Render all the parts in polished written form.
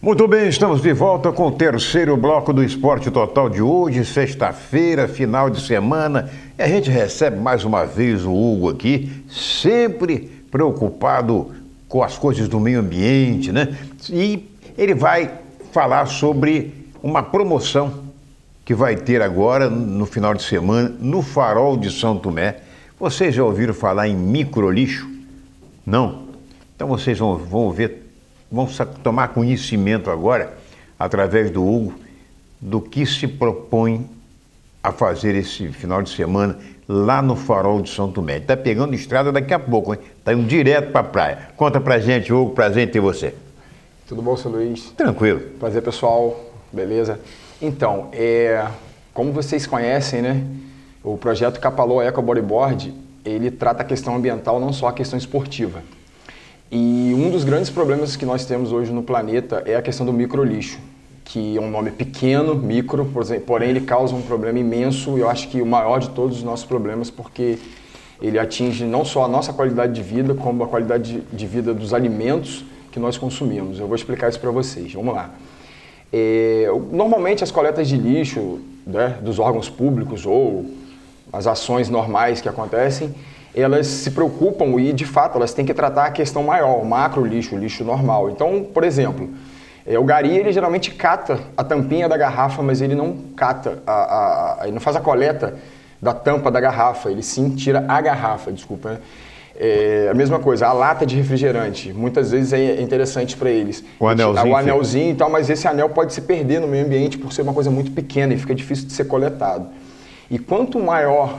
Muito bem, estamos de volta com o terceiro bloco do Esporte Total de hoje, sexta-feira, final de semana. E a gente recebe mais uma vez o Hugo aqui, sempre preocupado com as coisas do meio ambiente, né? E ele vai falar sobre uma promoção que vai ter agora, no final de semana, no Farol de São Tomé. Vocês já ouviram falar em microlixo? Não? Então vocês vão ver. Vamos tomar conhecimento agora, através do Hugo, do que se propõe a fazer esse final de semana lá no Farol de São Tomé. Está pegando estrada daqui a pouco, hein? Está indo direto para a praia. Conta pra gente, Hugo, prazer em ter você. Tudo bom, seu Luiz? Tranquilo. Prazer, pessoal. Beleza? Então, como vocês conhecem, né? O projeto Capalô Eco Bodyboard, ele trata a questão ambiental, não só a questão esportiva. E um dos grandes problemas que nós temos hoje no planeta é a questão do microlixo, que é um nome pequeno, micro, porém ele causa um problema imenso, e eu acho que o maior de todos os nossos problemas, porque ele atinge não só a nossa qualidade de vida, como a qualidade de vida dos alimentos que nós consumimos. Eu vou explicar isso para vocês, vamos lá. Normalmente as coletas de lixo, né, dos órgãos públicos ou as ações normais que acontecem, elas se preocupam e, de fato, elas têm que tratar a questão maior, o macro lixo, o lixo normal. Então, por exemplo, o gari, ele geralmente cata a tampinha da garrafa, mas ele não cata, ele não faz a coleta da tampa da garrafa, ele sim tira a garrafa, desculpa, né? A mesma coisa, a lata de refrigerante, muitas vezes é interessante para eles. O anelzinho. O anelzinho e tal, mas esse anel pode se perder no meio ambiente por ser uma coisa muito pequena e fica difícil de ser coletado. E quanto maior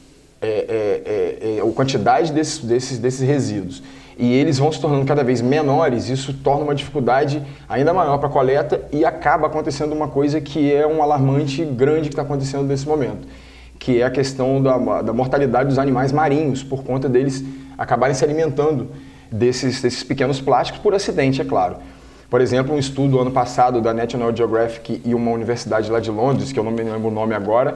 a quantidade desses resíduos e eles vão se tornando cada vez menores, isso torna uma dificuldade ainda maior para a coleta e acaba acontecendo uma coisa que é um alarmante grande que está acontecendo nesse momento, que é a questão da mortalidade dos animais marinhos, por conta deles acabarem se alimentando desses pequenos plásticos por acidente, é claro. Por exemplo, um estudo ano passado da National Geographic e uma universidade lá de Londres, que eu não me lembro o nome agora,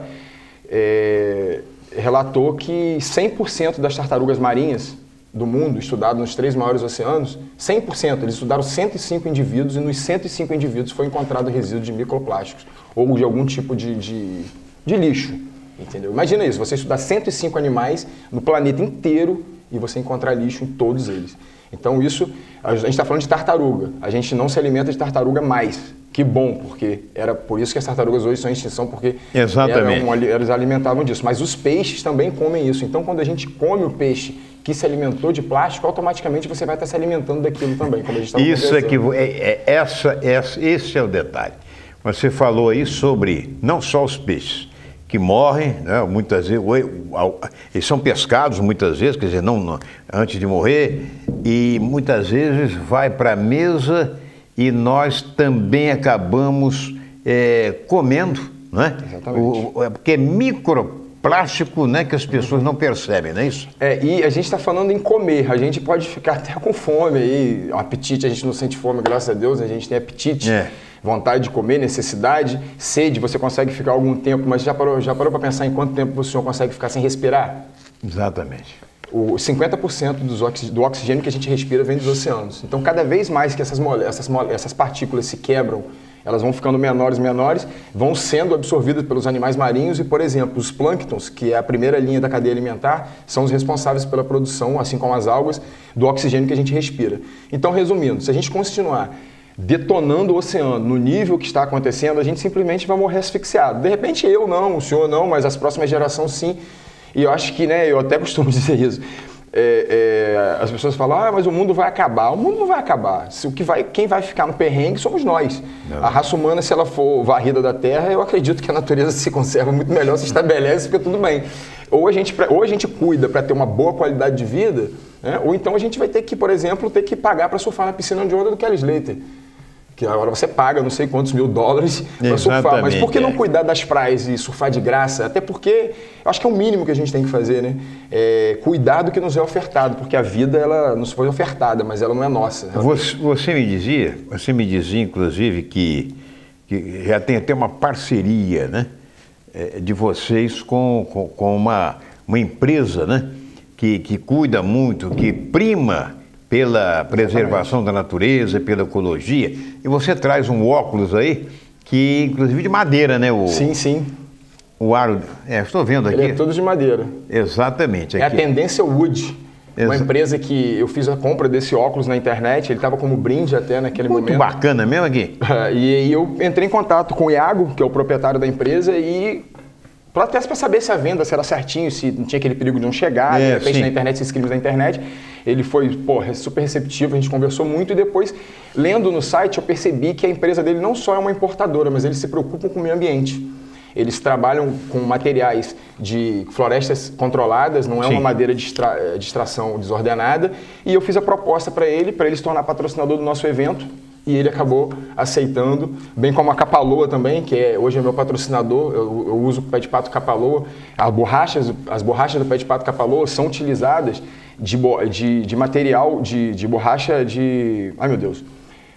relatou que 100% das tartarugas marinhas do mundo, estudado nos 3 maiores oceanos, 100%, eles estudaram 105 indivíduos e nos 105 indivíduos foi encontrado resíduo de microplásticos ou de algum tipo de lixo, entendeu? Imagina isso, você estudar 105 animais no planeta inteiro e você encontrar lixo em todos eles. Então isso, a gente está falando de tartaruga, a gente não se alimenta de tartaruga mais. Que bom, porque era por isso que as tartarugas hoje são em extinção, porque eles alimentavam disso. Mas os peixes também comem isso. Então, quando a gente come o peixe que se alimentou de plástico, automaticamente você vai estar se alimentando daquilo também, como a gente estava conversando. Esse é o detalhe. Você falou aí sobre não só os peixes que morrem, né, muitas vezes, eles são pescados muitas vezes, quer dizer, não antes de morrer, e muitas vezes vai para a mesa e nós também acabamos comendo, né? Exatamente. Porque é microplástico, né, que as pessoas não percebem, não é isso? E a gente está falando em comer, a gente pode ficar até com fome aí, um apetite, a gente não sente fome, graças a Deus, a gente tem apetite, vontade de comer, necessidade, sede, você consegue ficar algum tempo, mas já parou para pensar em quanto tempo o senhor consegue ficar sem respirar? Exatamente. O 50% do oxigênio que a gente respira vem dos oceanos. Então, cada vez mais que essas partículas se quebram, elas vão ficando menores, vão sendo absorvidas pelos animais marinhos e, por exemplo, os plânctons, que é a primeira linha da cadeia alimentar, são os responsáveis pela produção, assim como as algas, do oxigênio que a gente respira. Então, resumindo, se a gente continuar detonando o oceano no nível que está acontecendo, a gente simplesmente vai morrer asfixiado. De repente eu não, o senhor não, mas as próximas gerações sim. E eu acho que, né, eu até costumo dizer isso, as pessoas falam, mas o mundo vai acabar. O mundo não vai acabar. Quem vai ficar no perrengue somos nós. Não. A raça humana, se ela for varrida da Terra, eu acredito que a natureza se conserva muito melhor, se estabelece, fica tudo bem. Ou a gente cuida para ter uma boa qualidade de vida, né, ou então a gente vai ter que, por exemplo, pagar para surfar na piscina de onda do Kelly Slater. Que agora você paga não sei quantos $1000 para surfar. Mas por que não cuidar das praias e surfar de graça? Até porque eu acho que é o mínimo que a gente tem que fazer, né? Cuidar do que nos é ofertado, porque a vida ela nos foi ofertada, mas ela não é nossa. Você me dizia inclusive que já tem até uma parceria, né, de vocês com uma empresa, né, que cuida muito, que prima pela preservação da natureza, pela ecologia. E você traz um óculos aí, que inclusive de madeira, né? Sim, sim. O aro, estou vendo aqui. Ele é todo de madeira. Exatamente. Aqui. É a Tendência Wood, uma empresa que eu fiz a compra desse óculos na internet, ele estava como brinde até naquele momento. Muito bacana mesmo aqui. E eu entrei em contato com o Iago, que é o proprietário da empresa, e até para saber se a venda se era certinho, se não tinha aquele perigo de não chegar, de repente na internet, se inscreve na internet. Ele foi super receptivo, a gente conversou muito e depois, lendo no site, eu percebi que a empresa dele não só é uma importadora, mas eles se preocupam com o meio ambiente. Eles trabalham com materiais de florestas controladas, não é uma madeira de extração desordenada. E eu fiz a proposta para ele se tornar patrocinador do nosso evento. E ele acabou aceitando, bem como a Capa-Loa também, que hoje é meu patrocinador. Eu uso o pé de pato Capa-Loa. As borrachas do pé de pato Capa-Loa são utilizadas de material de borracha de... Ai, meu Deus!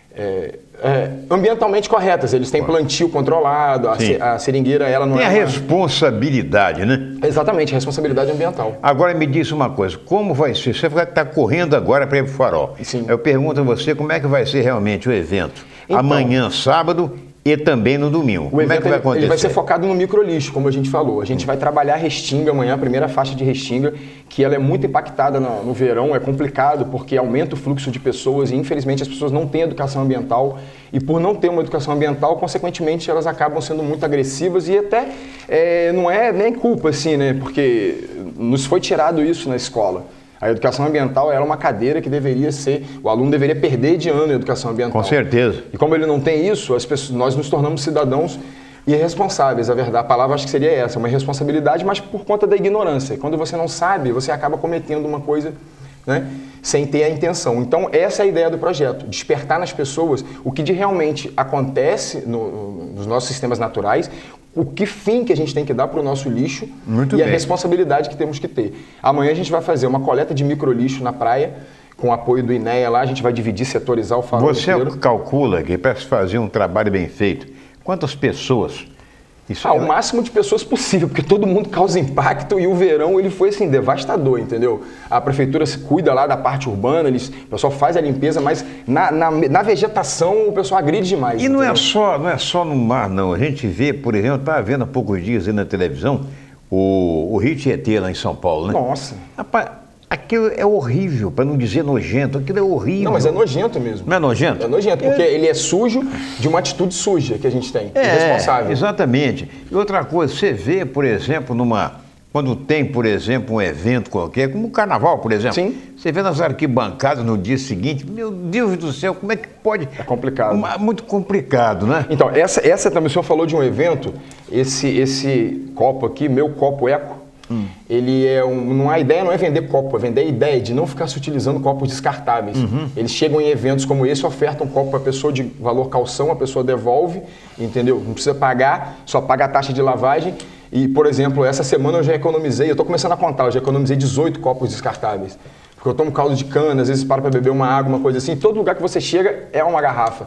Ambientalmente corretas, eles têm plantio controlado, a seringueira ela não tem a responsabilidade, né? Exatamente, responsabilidade ambiental. Agora me diz uma coisa, como vai ser? Você vai estar correndo agora para ir para o Farol. Sim. Eu pergunto a você como é que vai ser realmente o evento. Então, amanhã, sábado e também no domingo. Como é que vai acontecer? Ele vai ser focado no microlixo, como a gente falou. A gente vai trabalhar a restinga amanhã, a primeira faixa de restinga, que ela é muito impactada no verão, é complicado porque aumenta o fluxo de pessoas e infelizmente as pessoas não têm educação ambiental e por não ter uma educação ambiental, consequentemente elas acabam sendo muito agressivas e até não é nem culpa assim, né? Porque nos foi tirado isso na escola. A educação ambiental era uma cadeira que deveria ser, o aluno deveria perder de ano a educação ambiental. Com certeza. E como ele não tem isso, nós nos tornamos cidadãos irresponsáveis, a verdade. A palavra acho que seria essa, uma irresponsabilidade, mas por conta da ignorância. Quando você não sabe, você acaba cometendo uma coisa, né, sem ter a intenção. Então, essa é a ideia do projeto, despertar nas pessoas o que de realmente acontece nos nossos sistemas naturais, o que fim que a gente tem que dar para o nosso lixo a responsabilidade que temos que ter. Amanhã a gente vai fazer uma coleta de microlixo na praia, com o apoio do INEA lá, a gente vai dividir, setorizar o farol inteiro. Você calcula que para se fazer um trabalho bem feito, quantas pessoas? O máximo de pessoas possível, porque todo mundo causa impacto e o verão ele foi assim, devastador, entendeu? A prefeitura se cuida lá da parte urbana, o pessoal faz a limpeza, mas na vegetação o pessoal agride demais. E não é só no mar, não. A gente vê, por exemplo, estava vendo há poucos dias aí na televisão o Rio Tietê lá em São Paulo, né? Nossa! Rapaz, aquilo é horrível, para não dizer nojento, aquilo é horrível. Não, mas é nojento mesmo. Não é nojento? É nojento, porque ele é sujo de uma atitude suja que a gente tem, irresponsável. Exatamente. E outra coisa, você vê, por exemplo, quando tem, por exemplo, um evento qualquer, como o carnaval, por exemplo. Sim. Você vê nas arquibancadas no dia seguinte, meu Deus do céu, como é que pode... É complicado. Muito complicado, né? Então, essa também, o senhor falou de um evento, esse copo aqui, meu copo eco, ele a ideia não é vender copo, é vender a ideia de não ficar se utilizando copos descartáveis. Eles chegam em eventos como esse, ofertam um copo para a pessoa de valor calção, a pessoa devolve, entendeu? Não precisa pagar, só paga a taxa de lavagem. E, por exemplo, essa semana eu já economizei, eu estou começando a contar, eu já economizei 18 copos descartáveis. Porque eu tomo caldo de cana, às vezes paro para beber uma água, uma coisa assim. Todo lugar que você chega é uma garrafa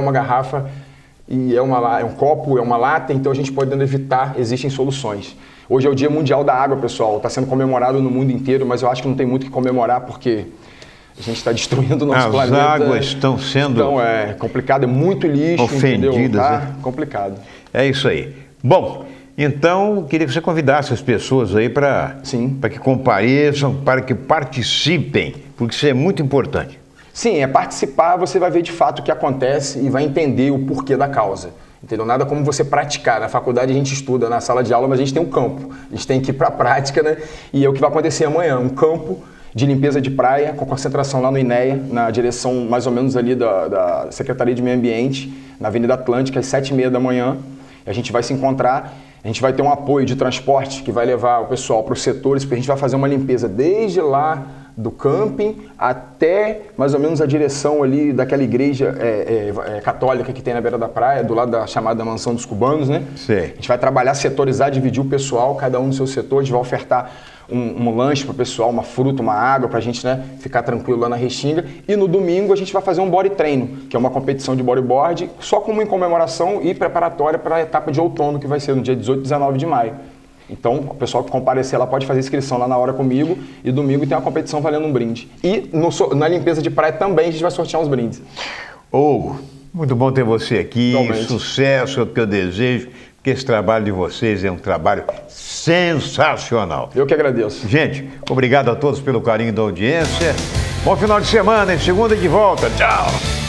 e é um copo, é uma lata, então a gente pode evitar, existem soluções. Hoje é o Dia Mundial da Água, pessoal, está sendo comemorado no mundo inteiro, mas eu acho que não tem muito o que comemorar porque a gente está destruindo o nosso planeta. As águas estão sendo... Então é complicado, é muito lixo, ofendidas, entendeu? Tá né? Complicado. É isso aí. Bom, então queria que você convidasse as pessoas aí para que compareçam, para que participem, porque isso é muito importante. Sim, participar, você vai ver de fato o que acontece e vai entender o porquê da causa. Entendeu? Nada como você praticar. Na faculdade a gente estuda, na sala de aula, mas a gente tem um campo. A gente tem que ir para a prática, né? E é o que vai acontecer amanhã. Um campo de limpeza de praia, com concentração lá no INEA, na direção mais ou menos ali da Secretaria de Meio Ambiente, na Avenida Atlântica, às 7h30 da manhã. A gente vai se encontrar, a gente vai ter um apoio de transporte que vai levar o pessoal para os setores, porque a gente vai fazer uma limpeza desde lá do camping até mais ou menos a direção ali daquela igreja católica que tem na beira da praia, do lado da chamada Mansão dos Cubanos, né? Sim. A gente vai trabalhar, setorizar, dividir o pessoal, cada um no seu setor, a gente vai ofertar um lanche para o pessoal, uma fruta, uma água, para a gente, né, ficar tranquilo lá na Restinga. E no domingo a gente vai fazer um body treino, que é uma competição de bodyboard, só como em comemoração e preparatória para a etapa de outono, que vai ser no dia 18 e 19 de maio. Então, o pessoal que comparecer lá pode fazer inscrição lá na hora comigo e domingo tem uma competição valendo um brinde. E na limpeza de praia também a gente vai sortear uns brindes. Hugo, muito bom ter você aqui, Igualmente. sucesso é o que eu desejo, porque esse trabalho de vocês é um trabalho sensacional. Eu que agradeço. Gente, obrigado a todos pelo carinho da audiência. Bom final de semana, em segunda de volta. Tchau!